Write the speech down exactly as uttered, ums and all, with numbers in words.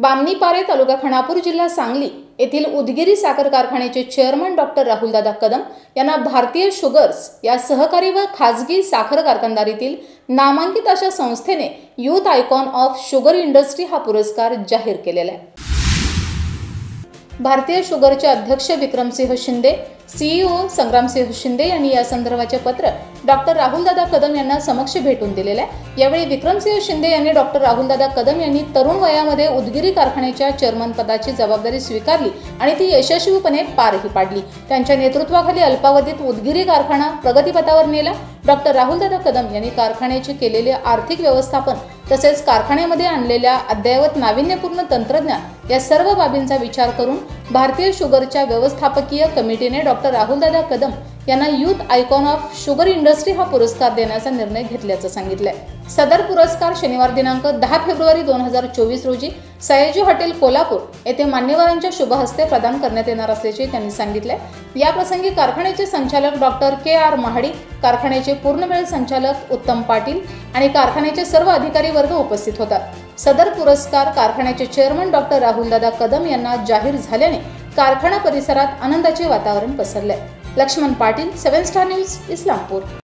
बामणीपारे तालुका खानापूर जिल्हा सांगली येथील उदगीरी साखर कारखान्याचे चेअरमन डॉक्टर राहुलदादा कदम यांना भारतीय शुगर्स या सहकारी व खाजगी साखर कारखानदारीतील नामांकित अशा संस्थेने youth icon of sugar industry हा पुरस्कार जाहीर केलेला आहे। भारतीय शुगरचे अध्यक्ष विक्रमसिंह शिंदे, सीईओ संग्रामसिंह शिंदे यांनी या संदर्भाचे पत्र डॉक्टर राहुलदादा कदम यांना समक्ष भेटून दिलेले आहे। यावेळी विक्रमसिंह शिंदे यांनी डॉक्टर राहुलदादा कदम यांनी तरुण वयामध्ये उदगीरी कारखान्याच्या चेअरमन पदाची जबाबदारी स्वीकारली आणि ती यशस्वीपणे पारही पाडली। त्यांच्या नेतृत्वाखाली अल्पावधीत उदगीरी कारखाना प्रगतीपथावर नेला। डॉक्टर राहुलदादा कदम यांनी कारखान्याचे केलेले आर्थिक व्यवस्थापन तसेच कारखान्यामध्ये आणलेल्या अद्ययावत नाविन्यपूर्ण तंत्रज्ञान या सर्व बाबींचा विचार करून भारतीय शुगरच्या व्यवस्थापकीय कमिटीने डॉक्टर राहुलदादा कदम यांना youth icon of sugar industry हा पुरस्कार देण्याचा निर्णय घेतल्याचं सांगितलंय। सदर पुरस्कार शनिवार दिनांक दहा फेब्रुवारी दोन हजार चोवीस रोजी सयाजी हॉटेल कोल्हापूर येथे मान्यवरांच्या शुभ हस्ते प्रदान करण्यात येणार असल्याचे त्यांनी सांगितले। या प्रसंगी कारखान्याचे संचालक डॉक्टर के आर महाडी, कारखान्याचे पूर्णवेळ संचालक उत्तम पाटील आणि कारखान्याचे सर्व अधिकारी वर्ग उपस्थित होता। सदर पुरस्कार कारखान्याचे चेअरमन डॉक्टर राहुलदादा कदम यांना जाहीर झाल्याने कारखाना परिसरात आनंदाचे वातावरण पसरले। Laxman Patil, seven star news, Islampur.